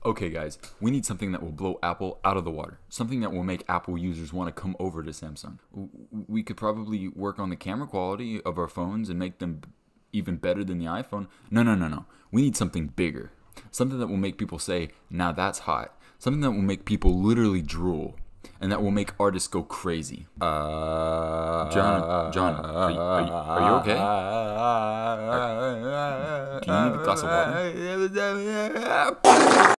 Okay, guys, we need something that will blow Apple out of the water. Something that will make Apple users want to come over to Samsung. We could probably work on the camera quality of our phones and make them even better than the iPhone. No. We need something bigger. Something that will make people say, now that's hot. Something that will make people literally drool. And that will make artists go crazy. John, are you okay? Do you need a glass of water?